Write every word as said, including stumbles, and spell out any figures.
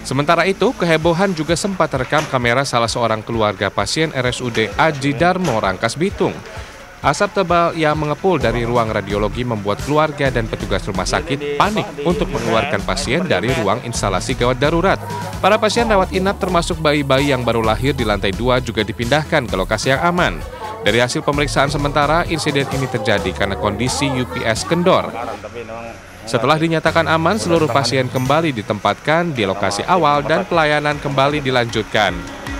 Sementara itu, kehebohan juga sempat terekam kamera salah seorang keluarga pasien R S U D Aji Darmo, Rangkas Bitung. Asap tebal yang mengepul dari ruang radiologi membuat keluarga dan petugas rumah sakit panik untuk mengeluarkan pasien dari ruang instalasi gawat darurat. Para pasien rawat inap termasuk bayi-bayi yang baru lahir di lantai dua juga dipindahkan ke lokasi yang aman. Dari hasil pemeriksaan sementara, insiden ini terjadi karena kondisi U P S kendor. Setelah dinyatakan aman, seluruh pasien kembali ditempatkan di lokasi awal dan pelayanan kembali dilanjutkan.